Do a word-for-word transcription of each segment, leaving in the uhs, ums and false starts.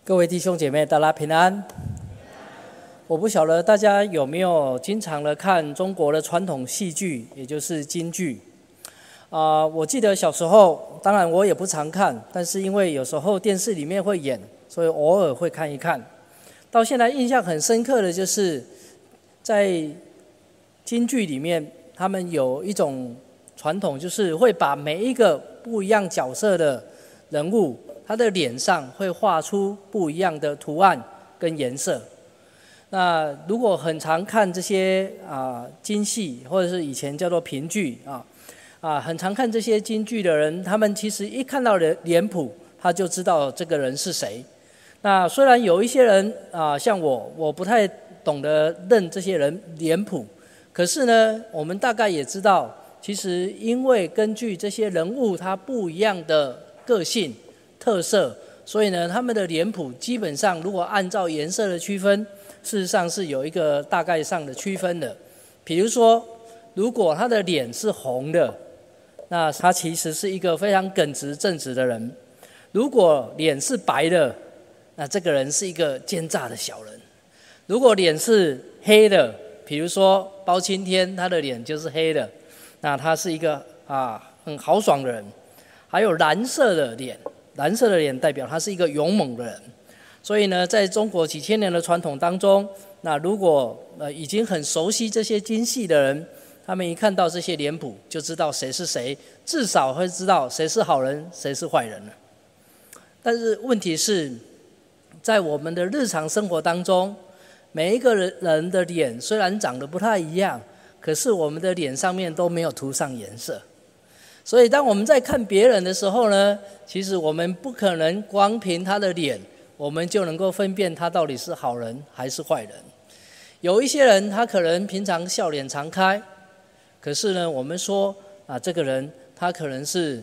各位弟兄姐妹，大家平安。我不晓得大家有没有经常的看中国的传统戏剧，也就是京剧。啊、呃，我记得小时候，当然我也不常看，但是因为有时候电视里面会演，所以偶尔会看一看。到现在印象很深刻的就是，在京剧里面，他们有一种传统，就是会把每一个不一样角色的人物，他的脸上会画出不一样的图案跟颜色。那如果很常看这些啊京戏，或者是以前叫做评剧啊啊，很常看这些京剧的人，他们其实一看到脸脸谱，他就知道这个人是谁。那虽然有一些人啊，像我，我不太懂得认这些人脸谱，可是呢，我们大概也知道，其实因为根据这些人物他不一样的个性特色，所以呢，他们的脸谱基本上如果按照颜色的区分，事实上是有一个大概上的区分的。比如说，如果他的脸是红的，那他其实是一个非常耿直正直的人；如果脸是白的，那这个人是一个奸诈的小人；如果脸是黑的，比如说包青天，他的脸就是黑的，那他是一个啊很豪爽的人。还有蓝色的脸，蓝色的脸代表他是一个勇猛的人。所以呢，在中国几千年的传统当中，那如果呃已经很熟悉这些京戏的人，他们一看到这些脸谱，就知道谁是谁，至少会知道谁是好人，谁是坏人了。但是问题是，在我们的日常生活当中，每一个人的脸虽然长得不太一样，可是我们的脸上面都没有涂上颜色。所以当我们在看别人的时候呢，其实我们不可能光凭他的脸，我们就能够分辨他到底是好人还是坏人。有一些人他可能平常笑脸常开，可是呢，我们说啊，这个人他可能是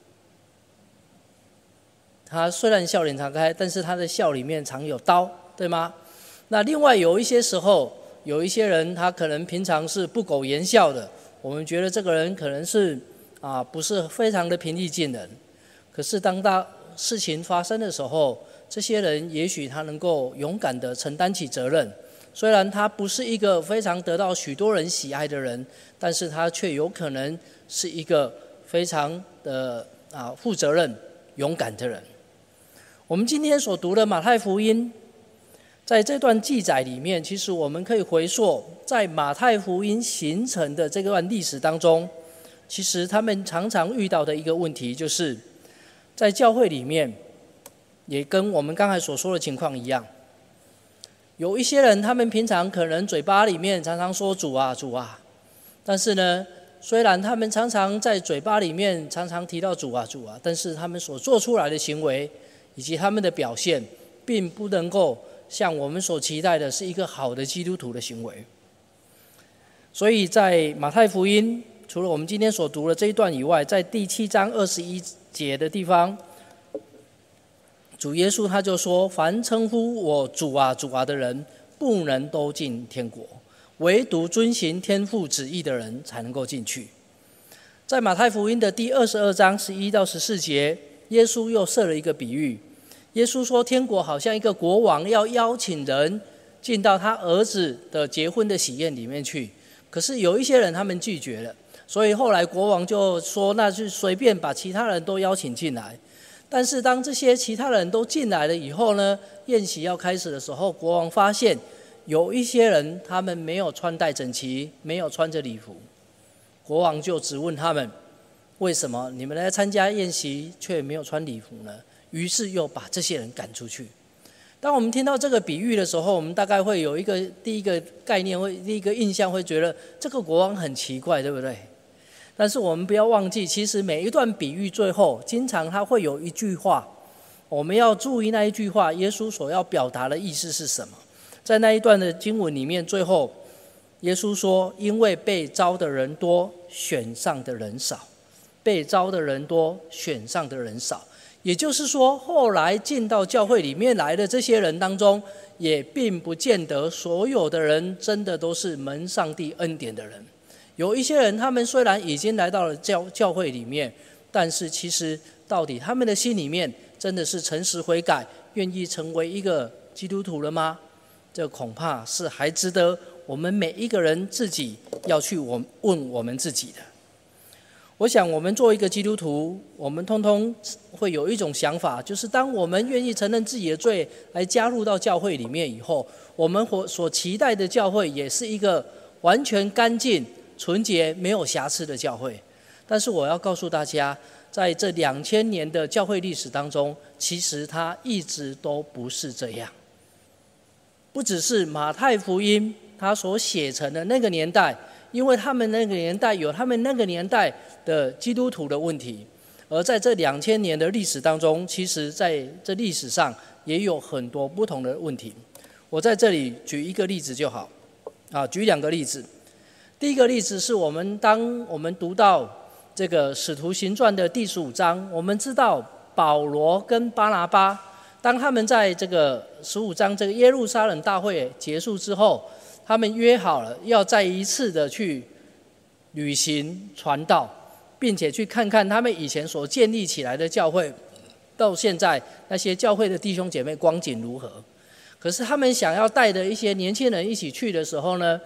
他虽然笑脸常开，但是他的笑里面常有刀，对吗？那另外有一些时候，有一些人他可能平常是不苟言笑的，我们觉得这个人可能是啊不是非常的平易近人。可是当大事情发生的时候，这些人也许他能够勇敢地承担起责任，虽然他不是一个非常得到许多人喜爱的人，但是他却有可能是一个非常的啊负责任、勇敢的人。我们今天所读的马太福音，在这段记载里面，其实我们可以回溯在马太福音形成的这段历史当中，其实他们常常遇到的一个问题，就是在教会里面，也跟我们刚才所说的情况一样，有一些人他们平常可能嘴巴里面常常说主啊主啊，但是呢，虽然他们常常在嘴巴里面常常提到主啊主啊，但是他们所做出来的行为以及他们的表现，并不能够像我们所期待的是一个好的基督徒的行为。所以在马太福音，除了我们今天所读的这一段以外，在第七章二十一节的地方，主耶稣他就说，凡称呼我主啊主啊的人，不能都进天国，唯独遵行天父旨意的人才能够进去。在马太福音的第二十二章十一到十四节，耶稣又设了一个比喻。耶稣说，天国好像一个国王要邀请人进到他儿子的结婚的喜宴里面去，可是有一些人他们拒绝了，所以后来国王就说，那就随便把其他人都邀请进来。但是当这些其他人都进来了以后呢，宴席要开始的时候，国王发现有一些人他们没有穿戴整齐，没有穿着礼服。国王就质问他们，为什么你们来参加宴席却没有穿礼服呢？于是又把这些人赶出去。当我们听到这个比喻的时候，我们大概会有一个第一个概念，会第一个印象会觉得这个国王很奇怪，对不对？但是我们不要忘记，其实每一段比喻最后经常它会有一句话，我们要注意那一句话耶稣所要表达的意思是什么。在那一段的经文里面，最后耶稣说，因为被招的人多，选上的人少。被招的人多，选上的人少。也就是说，后来进到教会里面来的这些人当中，也并不见得所有的人真的都是蒙上帝恩典的人。有一些人，他们虽然已经来到了 教, 教会里面，但是其实到底他们的心里面真的是诚实悔改， 愿意成为一个基督徒了吗？这恐怕是还值得我们每一个人自己要去问我们自己的。我想我们作为一个基督徒，我们通通会有一种想法，就是当我们愿意承认自己的罪来加入到教会里面以后，我们所期待的教会也是一个完全干净、纯洁、没有瑕疵的教会。但是我要告诉大家，在这两千年的教会历史当中，其实它一直都不是这样。不只是马太福音他所写成的那个年代，因为他们那个年代有他们那个年代的基督徒的问题，而在这两千年的历史当中，其实在这历史上也有很多不同的问题。我在这里举一个例子就好，啊，举两个例子。第一个例子是我们当我们读到这个使徒行传的第十五章，我们知道保罗跟巴拿巴，当他们在这个十五章这个耶路撒冷大会结束之后，他们约好了要再一次的去旅行传道，并且去看看他们以前所建立起来的教会，到现在那些教会的弟兄姐妹光景如何。可是他们想要带的一些年轻人一起去的时候呢，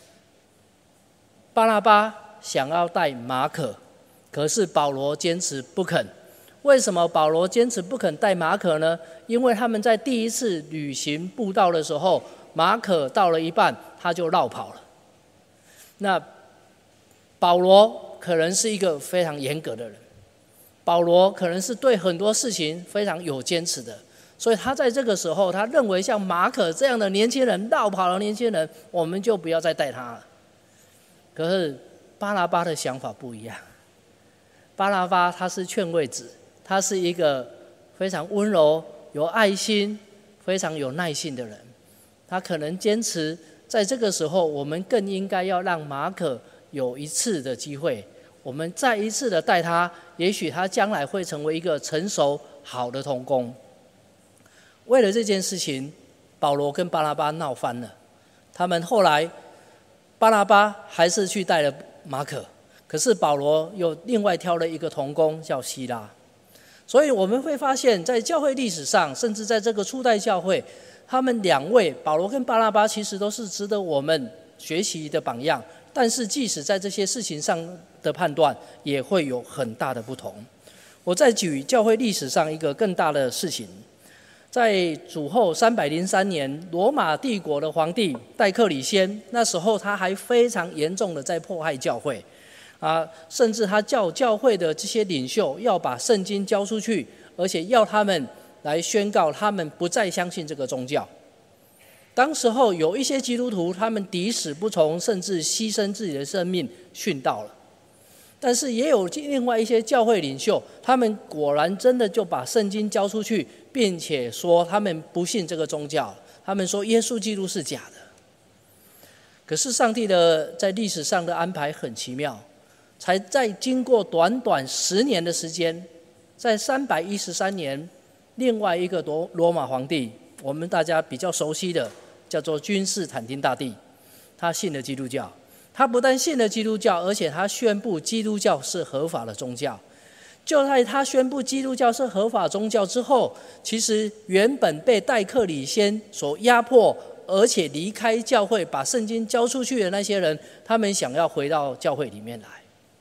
巴拿巴想要带马可，可是保罗坚持不肯。为什么保罗坚持不肯带马可呢？因为他们在第一次旅行布道的时候，马可到了一半他就绕跑了。那保罗可能是一个非常严格的人，保罗可能是对很多事情非常有坚持的，所以他在这个时候他认为像马可这样的年轻人，绕跑的年轻人，我们就不要再带他了。可是巴拿巴的想法不一样，巴拿巴他是劝慰子，他是一个非常温柔、有爱心、非常有耐性的人。他可能坚持在这个时候，我们更应该要让马可有一次的机会，我们再一次的带他，也许他将来会成为一个成熟好的同工。为了这件事情，保罗跟巴拿巴闹翻了。他们后来巴拿巴还是去带了马可，可是保罗又另外挑了一个同工叫希拉。所以我们会发现，在教会历史上，甚至在这个初代教会，他们两位保罗跟巴拿巴其实都是值得我们学习的榜样，但是即使在这些事情上的判断也会有很大的不同。我再举教会历史上一个更大的事情，在主后三百零三年，罗马帝国的皇帝戴克里先，那时候他还非常严重的在迫害教会啊，甚至他叫教会的这些领袖要把圣经交出去，而且要他们来宣告他们不再相信这个宗教。当时候有一些基督徒，他们抵死不从，甚至牺牲自己的生命殉道了。但是也有另外一些教会领袖，他们果然真的就把圣经交出去，并且说他们不信这个宗教，他们说耶稣基督是假的。可是上帝的在历史上的安排很奇妙，才在经过短短十年的时间，在三百一十三年，另外一个罗罗马皇帝，我们大家比较熟悉的叫做君士坦丁大帝，他信了基督教。他不但信了基督教，而且他宣布基督教是合法的宗教。就在他宣布基督教是合法宗教之后，其实原本被戴克里先所压迫，而且离开教会把圣经交出去的那些人，他们想要回到教会里面来。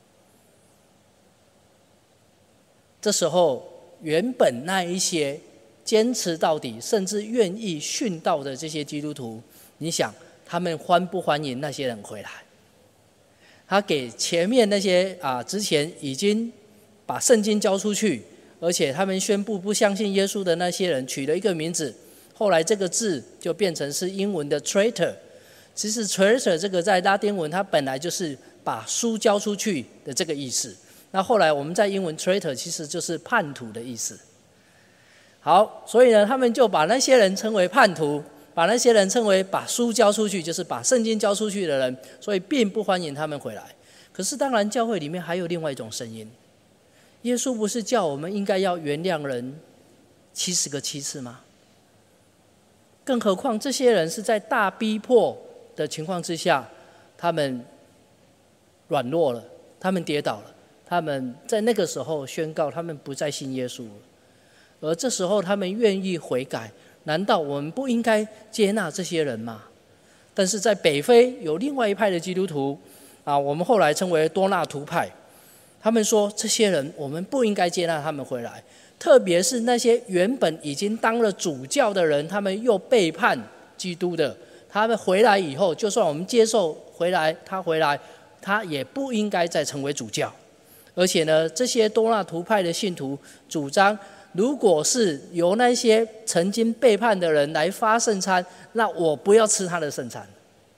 这时候原本那一些坚持到底甚至愿意殉道的这些基督徒，你想他们欢不欢迎那些人回来？他给前面那些啊之前已经把圣经交出去，而且他们宣布不相信耶稣的那些人取了一个名字，后来这个字就变成是英文的 traitor。 其实 traitor 这个在拉丁文它本来就是把书交出去的这个意思，那后来我们在英文 traitor 其实就是叛徒的意思。好，所以呢他们就把那些人称为叛徒，把那些人称为把书交出去，就是把圣经交出去的人，所以并不欢迎他们回来。可是当然教会里面还有另外一种声音，耶稣不是叫我们应该要原谅人七十个七次吗？更何况这些人是在大逼迫的情况之下，他们软弱了，他们跌倒了，他们在那个时候宣告他们不再信耶稣了。 而这时候他们愿意悔改，难道我们不应该接纳这些人吗？但是在北非有另外一派的基督徒啊，我们后来称为多纳图派，他们说这些人我们不应该接纳他们回来，特别是那些原本已经当了主教的人，他们又背叛基督的，他们回来以后，就算我们接受回来，他回来，他也不应该再成为主教。而且呢，这些多纳图派的信徒主张，如果是由那些曾经背叛的人来发圣餐，那我不要吃他的圣餐。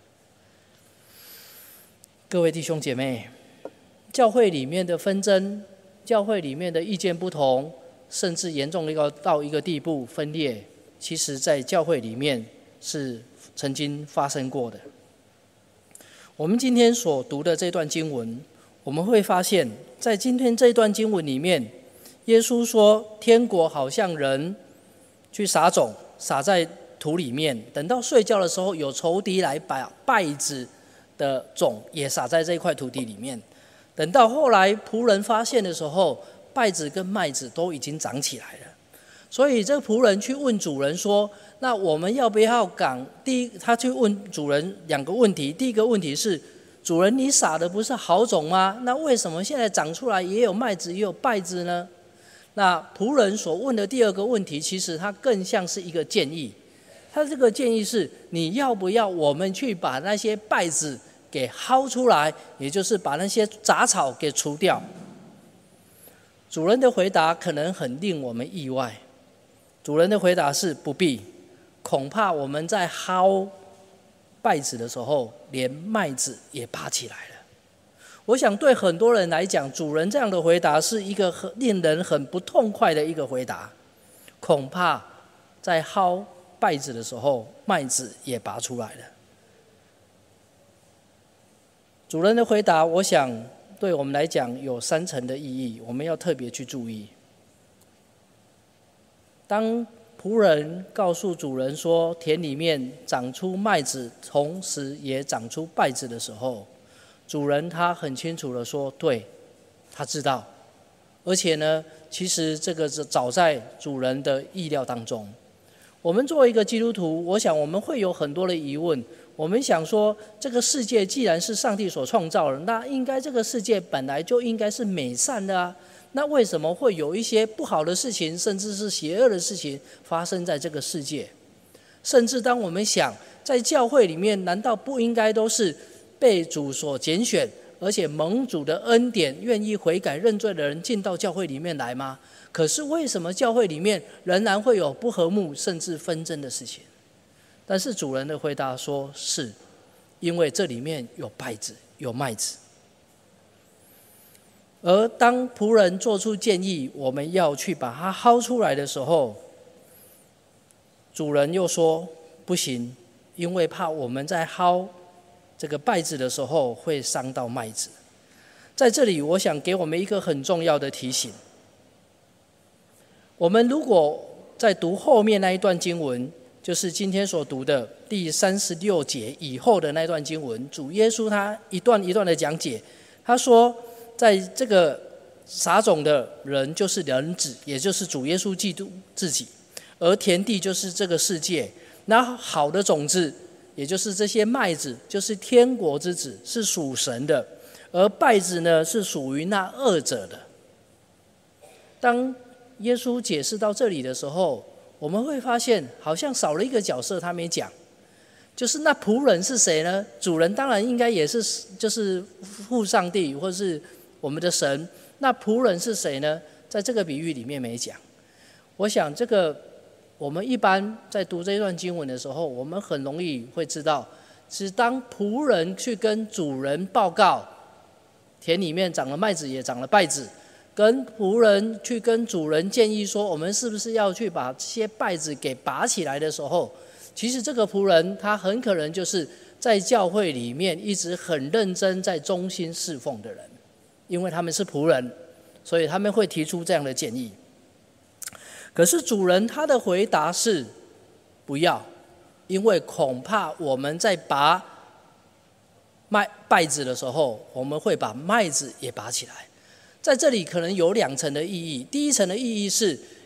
各位弟兄姐妹，教会里面的纷争，教会里面的意见不同，甚至严重到一个地步分裂，其实在教会里面是曾经发生过的。我们今天所读的这段经文，我们会发现在今天这段经文里面，耶稣说天国好像人去撒种，撒在土里面，等到睡觉的时候，有仇敌来把稗子的种也撒在这块土地里面，等到后来仆人发现的时候，稗子跟麦子都已经长起来了。所以这个仆人去问主人说，那我们要不要赶？第一，他去问主人两个问题。第一个问题是，主人，你撒的不是好种吗？那为什么现在长出来也有麦子也有稗子呢？那仆人所问的第二个问题，其实他更像是一个建议。他这个建议是，你要不要我们去把那些稗子给薅出来，也就是把那些杂草给除掉？主人的回答可能很令我们意外。主人的回答是不必，恐怕我们在薅稗子的时候，连麦子也拔起来了。我想对很多人来讲，主人这样的回答是一个很令人很不痛快的一个回答。恐怕在薅稗子的时候，麦子也拔出来了。主人的回答，我想对我们来讲有三层的意义，我们要特别去注意。当仆人告诉主人说田里面长出麦子，同时也长出稗子的时候，主人他很清楚的说，对，他知道，而且呢，其实这个是早在主人的意料当中。我们作为一个基督徒，我想我们会有很多的疑问。我们想说，这个世界既然是上帝所创造的，那应该这个世界本来就应该是美善的啊。那为什么会有一些不好的事情，甚至是邪恶的事情发生在这个世界？甚至当我们想，在教会里面，难道不应该都是被主所拣选，而且蒙主的恩典，愿意悔改认罪的人进到教会里面来吗？可是为什么教会里面仍然会有不和睦甚至纷争的事情？但是主人的回答说，是因为这里面有稗子有麦子。而当仆人做出建议，我们要去把它薅出来的时候，主人又说不行，因为怕我们在薅这个稗子的时候会伤到麦子。在这里我想给我们一个很重要的提醒，我们如果在读后面那一段经文，就是今天所读的第三十六节以后的那段经文，主耶稣他一段一段的讲解，他说在这个撒种的人就是人子，也就是主耶稣基督自己，而田地就是这个世界，那好的种子也就是这些麦子，就是天国之子，是属神的，而稗子呢是属于那恶者的。当耶稣解释到这里的时候，我们会发现好像少了一个角色，他没讲，就是那仆人是谁呢？主人当然应该也是就是父上帝或是我们的神，那仆人是谁呢？在这个比喻里面没讲。我想这个我们一般在读这段经文的时候，我们很容易会知道，是当仆人去跟主人报告田里面长了麦子也长了稗子，跟仆人去跟主人建议说，我们是不是要去把这些稗子给拔起来的时候，其实这个仆人他很可能就是在教会里面一直很认真在忠心侍奉的人，因为他们是仆人，所以他们会提出这样的建议。可是主人他的回答是不要，因为恐怕我们在拔麦稗子的时候，我们会把麦子也拔起来。在这里可能有两层的意义。第一层的意义是，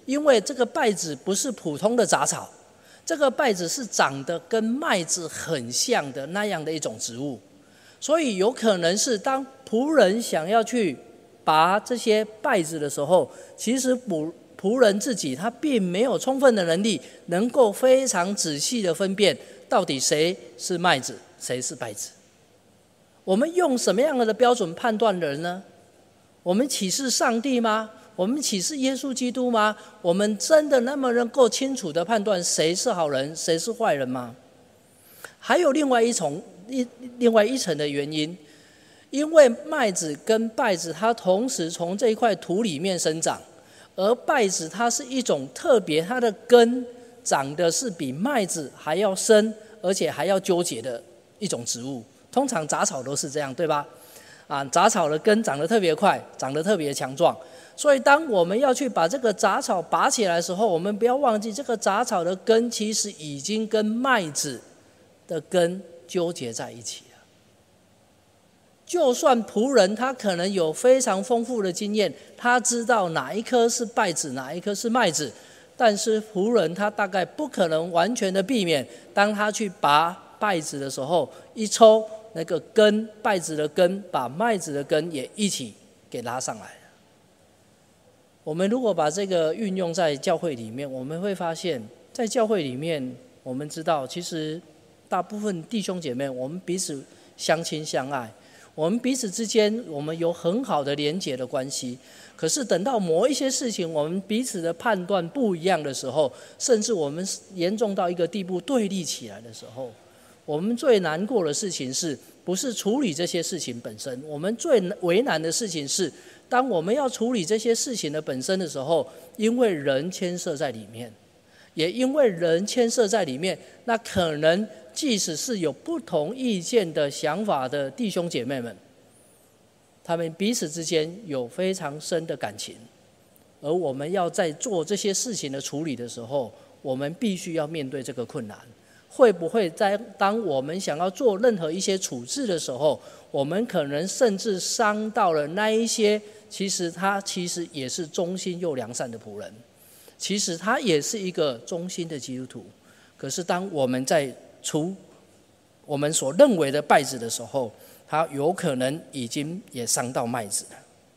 因为这个稗子不是普通的杂草，这个稗子是长得跟麦子很像的那样的一种植物，所以有可能是当仆人想要去拔这些稗子的时候，其实仆仆人自己他并没有充分的能力能够非常仔细的分辨到底谁是麦子谁是稗子。我们用什么样的标准判断人呢？我们岂是上帝吗？我们岂是耶稣基督吗？我们真的那么能够清楚的判断谁是好人谁是坏人吗？还有另外一重一另外一层的原因，因为麦子跟稗子它同时从这一块土里面生长，而稗子它是一种特别，它的根长得是比麦子还要深，而且还要纠结的一种植物。通常杂草都是这样，对吧？啊，杂草的根长得特别快，长得特别强壮。所以当我们要去把这个杂草拔起来的时候，我们不要忘记，这个杂草的根其实已经跟麦子的根纠结在一起了。就算仆人他可能有非常丰富的经验，他知道哪一颗是稗子，哪一颗是麦子，但是仆人他大概不可能完全的避免，当他去拔稗子的时候，一抽那个根，稗子的根把麦子的根也一起给拉上来了。我们如果把这个运用在教会里面，我们会发现在教会里面，我们知道其实大部分弟兄姐妹我们彼此相亲相爱，我们彼此之间我们有很好的连结的关系，可是等到某一些事情我们彼此的判断不一样的时候，甚至我们严重到一个地步对立起来的时候，我们最难过的事情是不是处理这些事情本身，我们最为难的事情是当我们要处理这些事情的本身的时候，因为人牵涉在里面，也因为人牵涉在里面，那可能即使是有不同意见的想法的弟兄姐妹们，他们彼此之间有非常深的感情，而我们要在做这些事情的处理的时候，我们必须要面对这个困难。会不会在当我们想要做任何一些处置的时候，我们可能甚至伤到了那一些其实他其实也是忠心又良善的仆人，其实他也是一个忠心的基督徒，可是当我们在除我们所认为的稗子的时候，他有可能已经也伤到麦子了。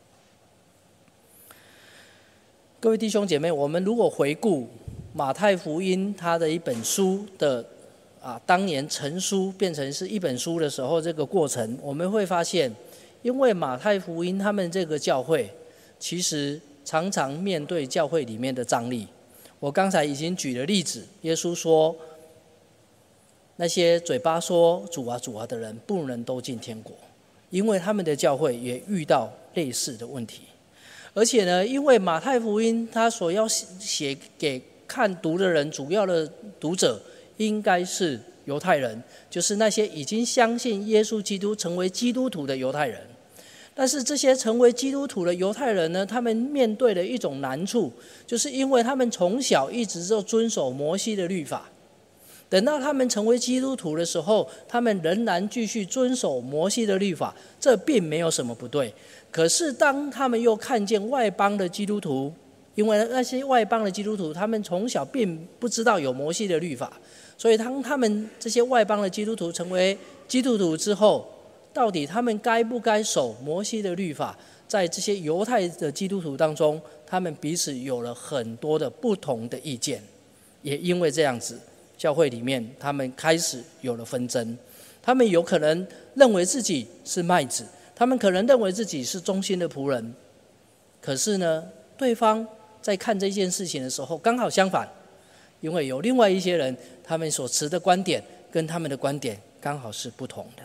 各位弟兄姐妹，我们如果回顾马太福音他的一本书的啊，当年成书变成是一本书的时候，这个过程我们会发现，因为马太福音他们这个教会其实常常面对教会里面的张力。我刚才已经举了例子，耶稣说那些嘴巴说主啊主啊的人不能都进天国，因为他们的教会也遇到类似的问题。而且呢，因为马太福音他所要写给看读的人，主要的读者应该是犹太人，就是那些已经相信耶稣基督成为基督徒的犹太人。但是这些成为基督徒的犹太人呢，他们面对的一种难处，就是因为他们从小一直就遵守摩西的律法，等到他们成为基督徒的时候，他们仍然继续遵守摩西的律法，这并没有什么不对。可是当他们又看见外邦的基督徒，因为那些外邦的基督徒他们从小并不知道有摩西的律法，所以当他们这些外邦的基督徒成为基督徒之后，到底他们该不该守摩西的律法，在这些犹太的基督徒当中，他们彼此有了很多的不同的意见。也因为这样子，教会里面他们开始有了纷争，他们有可能认为自己是麦子，他们可能认为自己是忠心的仆人，可是呢，对方在看这件事情的时候刚好相反，因为有另外一些人，他们所持的观点跟他们的观点刚好是不同的。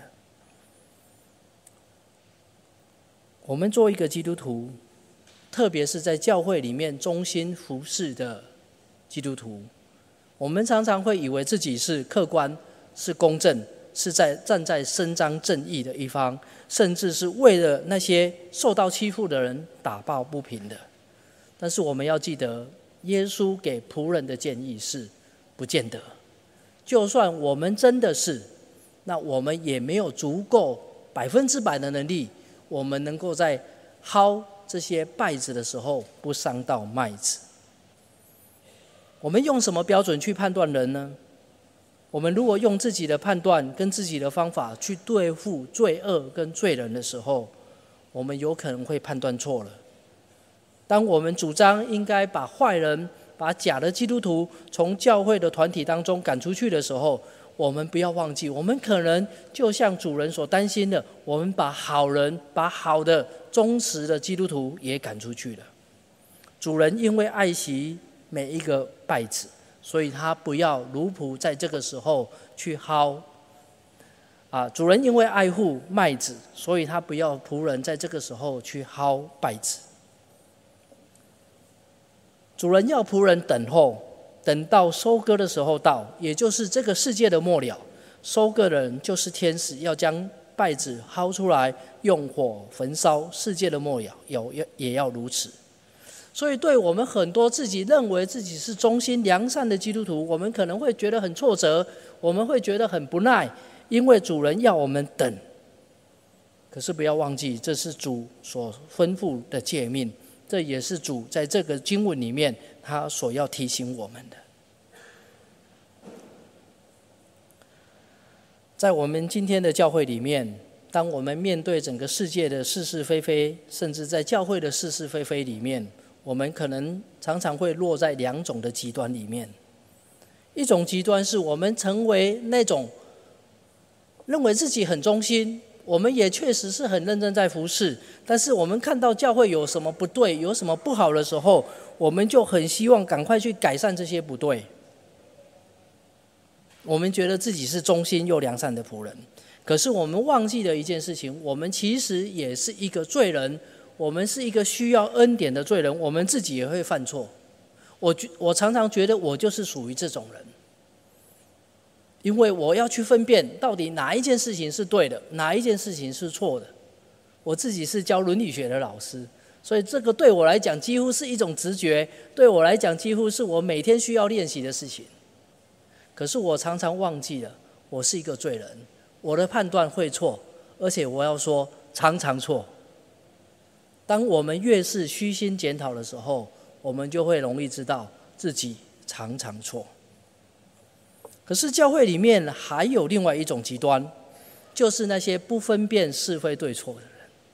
我们做一个基督徒，特别是在教会里面忠心服侍的基督徒，我们常常会以为自己是客观、是公正，是在站在伸张正义的一方，甚至是为了那些受到欺负的人打抱不平的。但是我们要记得，耶稣给仆人的建议是不见得，就算我们真的是，那我们也没有足够百分之百的能力，我们能够在薅这些稗子的时候不伤到麦子。 我们用什么标准去判断人呢？我们如果用自己的判断跟自己的方法去对付罪恶跟罪人的时候，我们有可能会判断错了。当我们主张应该把坏人、把假的基督徒从教会的团体当中赶出去的时候，我们不要忘记，我们可能就像主人所担心的，我们把好人、把好的忠实的基督徒也赶出去了。主人因为爱惜每一个稗子，所以他不要奴仆在这个时候去薅。啊，主人因为爱护麦子，所以他不要仆人在这个时候去薅稗子。主人要仆人等候，等到收割的时候到，也就是这个世界的末了，收割的人就是天使，要将稗子薅出来，用火焚烧。世界的末了也也要如此。所以对我们很多自己认为自己是忠心良善的基督徒，我们可能会觉得很挫折，我们会觉得很不耐，因为主人要我们等。可是不要忘记，这是主所吩咐的诫命，这也是主在这个经文里面他所要提醒我们的。在我们今天的教会里面，当我们面对整个世界的是是非非，甚至在教会的是是非非里面，我们可能常常会落在两种的极端里面。一种极端是我们成为那种认为自己很忠心，我们也确实是很认真在服侍，但是我们看到教会有什么不对，有什么不好的时候，我们就很希望赶快去改善这些不对。我们觉得自己是忠心又良善的仆人，可是我们忘记了一件事情，我们其实也是一个罪人，我们是一个需要恩典的罪人，我们自己也会犯错。我我常常觉得我就是属于这种人，因为我要去分辨到底哪一件事情是对的，哪一件事情是错的。我自己是教伦理学的老师，所以这个对我来讲几乎是一种直觉，对我来讲几乎是我每天需要练习的事情。可是我常常忘记了，我是一个罪人，我的判断会错，而且我要说常常错。当我们越是虚心检讨的时候，我们就会容易知道自己常常错。可是教会里面还有另外一种极端，就是那些不分辨是非对错的人。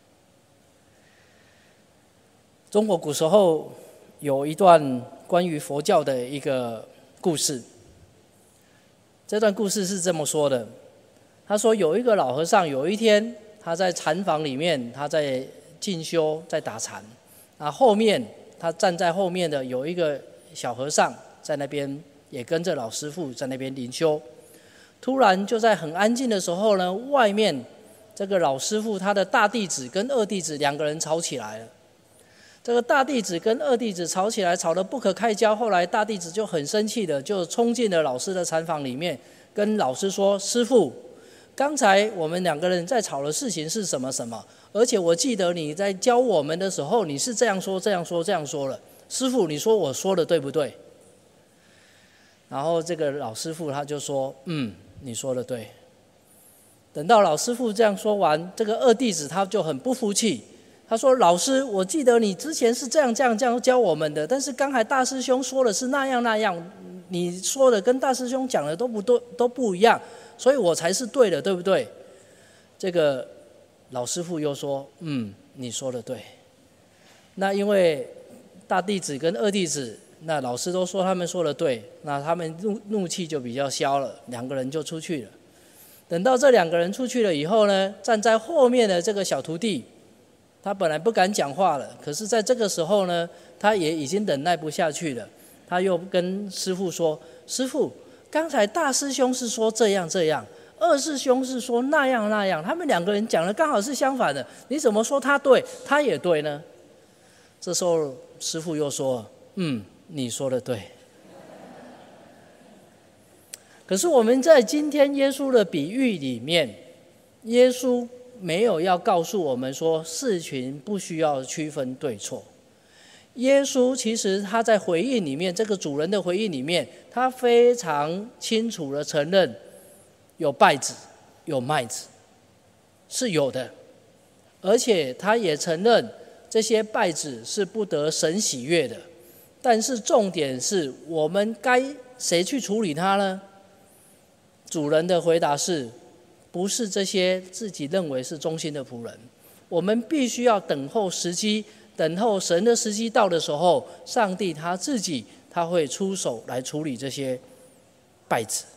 中国古时候有一段关于佛教的一个故事，这段故事是这么说的，他说有一个老和尚，有一天他在禅房里面，他在进修，在打禅，那后面他站在后面的有一个小和尚在那边也跟着老师父在那边灵修。突然就在很安静的时候呢，外面这个老师父他的大弟子跟二弟子两个人吵起来了。这个大弟子跟二弟子吵起来，吵得不可开交。后来大弟子就很生气的，就冲进了老师的禅房里面，跟老师说：“师父，刚才我们两个人在吵的事情是什么什么？而且我记得你在教我们的时候，你是这样说、这样说、这样说了。师父，你说我说的对不对？”然后这个老师父他就说：“嗯，你说的对。”等到老师父这样说完，这个二弟子他就很不服气。他说：“老师，我记得你之前是这样这样这样教我们的，但是刚才大师兄说的是那样那样，你说的跟大师兄讲的都不对，都不一样，所以我才是对的，对不对？”这个老师父又说：“嗯，你说的对。”那因为大弟子跟二弟子，那老师都说他们说的对，那他们怒怒气就比较消了，两个人就出去了。等到这两个人出去了以后呢，站在后面的这个小徒弟，他本来不敢讲话了，可是在这个时候呢，他也已经忍耐不下去了。他又跟师父说：“师父，刚才大师兄是说这样这样，二师兄是说那样那样，他们两个人讲的刚好是相反的，你怎么说他对，他也对呢？”这时候师父又说：“嗯，你说的对。”可是我们在今天耶稣的比喻里面，耶稣没有要告诉我们说事情不需要区分对错。耶稣其实他在回应里面，这个主人的回应里面，他非常清楚的承认有稗子有麦子是有的，而且他也承认这些稗子是不得神喜悦的， 但是重点是我们该谁去处理它呢？主人的回答是，不是这些自己认为是忠心的仆人，我们必须要等候时机，等候神的时机到的时候，上帝他自己他会出手来处理这些败子。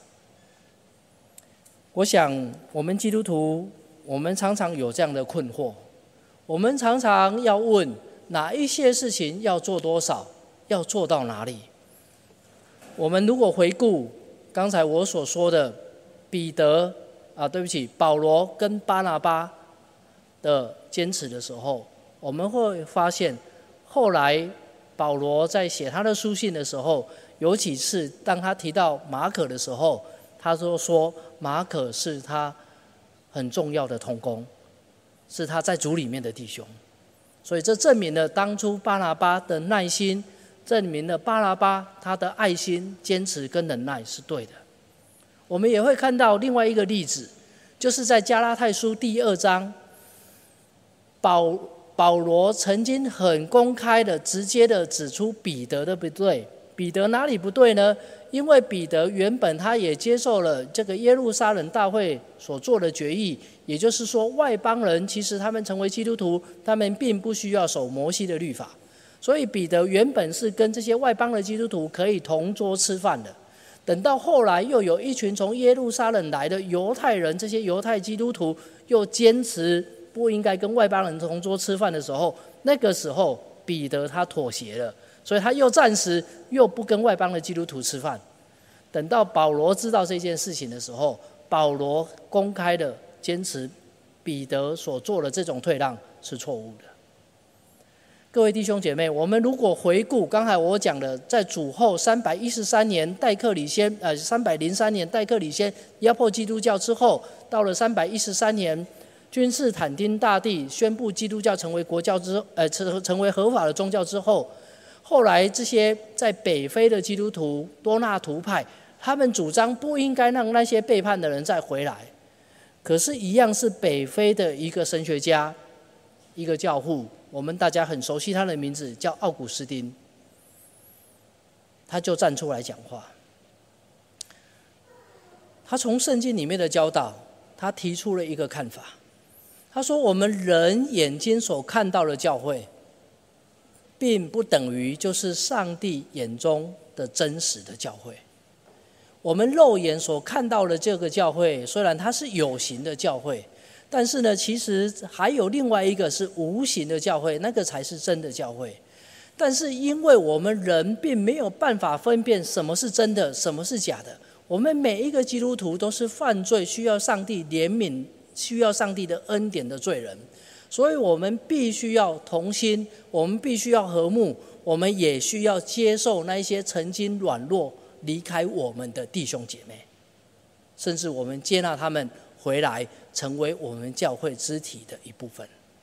我想我们基督徒，我们常常有这样的困惑，我们常常要问哪一些事情要做多少，要做到哪里。我们如果回顾刚才我所说的彼得啊，对不起，保罗跟巴拿巴的坚持的时候，我们会发现后来保罗在写他的书信的时候，有几次当他提到马可的时候，他就说马可是他很重要的同工，是他在主里面的弟兄。所以这证明了当初巴拿巴的耐心，证明了巴拿巴他的爱心、坚持跟忍耐是对的。我们也会看到另外一个例子，就是在加拉太书第二章，保保罗曾经很公开的、直接的指出彼得的不对。彼得哪里不对呢？因为彼得原本他也接受了这个耶路撒冷大会所做的决议，也就是说外邦人其实他们成为基督徒，他们并不需要守摩西的律法，所以彼得原本是跟这些外邦的基督徒可以同桌吃饭的。等到后来又有一群从耶路撒冷来的犹太人，这些犹太基督徒又坚持不应该跟外邦人同桌吃饭的时候，那个时候彼得他妥协了，所以他又暂时又不跟外邦的基督徒吃饭。等到保罗知道这件事情的时候，保罗公开的坚持彼得所做的这种退让是错误的。各位弟兄姐妹，我们如果回顾刚才我讲的，在主后三百一十三年戴克里先呃三百零三年戴克里先压迫基督教之后，到了三百一十三年君士坦丁大帝宣布基督教成为国教之呃成成为合法的宗教之后，后来这些在北非的基督徒多纳图派，他们主张不应该让那些背叛的人再回来。可是，一样是北非的一个神学家，一个教父，我们大家很熟悉他的名字，叫奥古斯丁。他就站出来讲话，他从圣经里面的教导，他提出了一个看法。他说：我们人眼睛所看到的教会，并不等于就是上帝眼中的真实的教会。我们肉眼所看到的这个教会，虽然它是有形的教会，但是呢，其实还有另外一个是无形的教会，那个才是真的教会。但是因为我们人并没有办法分辨什么是真的，什么是假的，我们每一个基督徒都是犯罪，需要上帝怜悯，需要上帝的恩典的罪人，所以我们必须要同心，我们必须要和睦，我们也需要接受那些曾经软弱离开我们的弟兄姐妹，甚至我们接纳他们回来，成为我们教会肢体的一部分。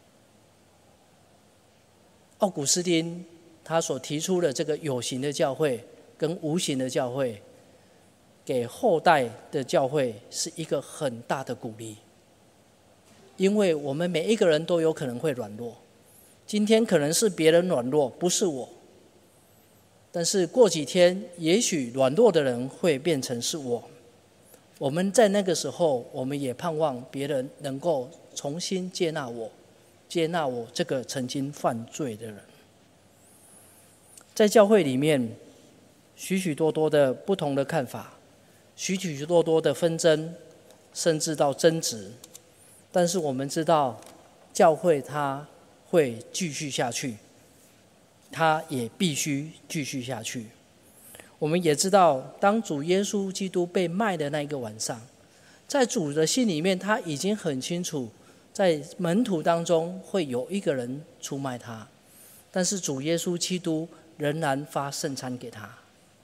奥古斯丁他所提出的这个有形的教会跟无形的教会，给后代的教会是一个很大的鼓励。因为我们每一个人都有可能会软弱，今天可能是别人软弱，不是我。但是过几天，也许软弱的人会变成是我。我们在那个时候，我们也盼望别人能够重新接纳我，接纳我这个曾经犯罪的人。在教会里面，许许多多的不同的看法，许许多多的纷争，甚至到争执。但是我们知道，教会它会继续下去，它也必须继续下去。我们也知道，当主耶稣基督被卖的那一个晚上，在主的心里面，他已经很清楚，在门徒当中会有一个人出卖他，但是主耶稣基督仍然发圣餐给他。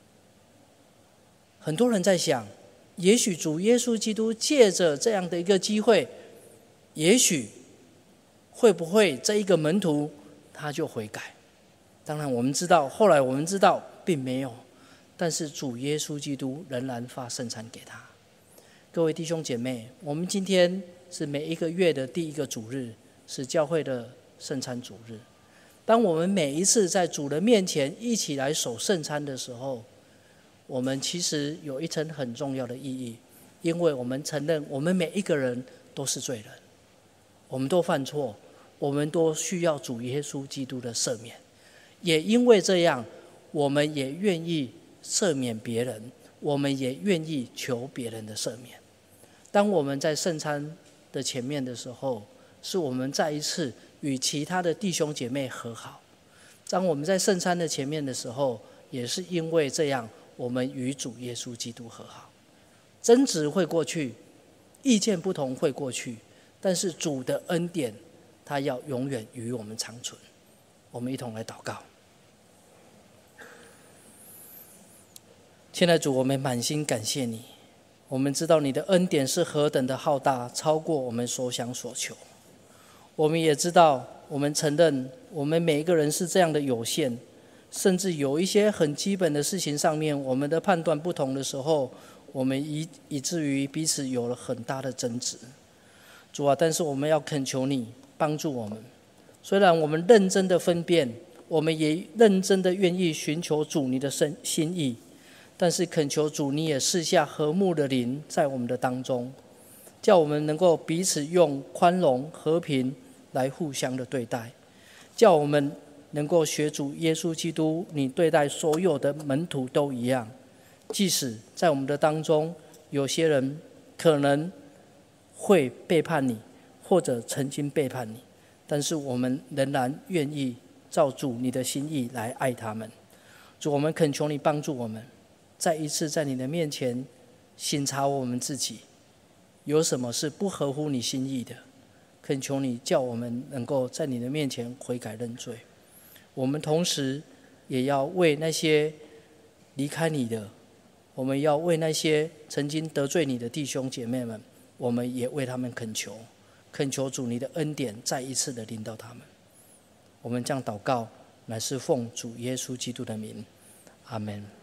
很多人在想，也许主耶稣基督借着这样的一个机会，也许会不会这一个门徒他就悔改？当然我们知道，后来我们知道并没有，但是主耶稣基督仍然发圣餐给他。各位弟兄姐妹，我们今天是每一个月的第一个主日，是教会的圣餐主日。 当我们每一次在主的面前一起来守圣餐的时候，我们其实有一层很重要的意义，因为我们承认我们每一个人都是罪人，我们都犯错，我们都需要主耶稣基督的赦免。也因为这样，我们也愿意赦免别人，我们也愿意求别人的赦免。当我们在圣餐的前面的时候，是我们再一次与其他的弟兄姐妹和好。当我们在圣餐的前面的时候，也是因为这样，我们与主耶稣基督和好。争执会过去，意见不同会过去，但是主的恩典他要永远与我们长存。我们一同来祷告。亲爱的主，我们满心感谢你，我们知道你的恩典是何等的浩大，超过我们所想所求。我们也知道，我们承认我们每一个人是这样的有限，甚至有一些很基本的事情上面，我们的判断不同的时候，我们以以至于彼此有了很大的争执。主啊，但是我们要恳求你帮助我们。虽然我们认真的分辨，我们也认真的愿意寻求主你的心意，但是恳求主你也赐下和睦的灵在我们的当中，叫我们能够彼此用宽容和平来互相的对待，叫我们能够学主耶稣基督你对待所有的门徒都一样。即使在我们的当中有些人可能会背叛你，或者曾经背叛你，但是我们仍然愿意照主你的心意来爱他们。主，我们恳求你帮助我们，再一次在你的面前省察我们自己，有什么是不合乎你心意的，恳求你叫我们能够在你的面前悔改认罪。我们同时也要为那些离开你的，我们要为那些曾经得罪你的弟兄姐妹们，我们也为他们恳求，恳求主你的恩典再一次的临到他们。我们这样祷告，乃是奉主耶稣基督的名，阿们。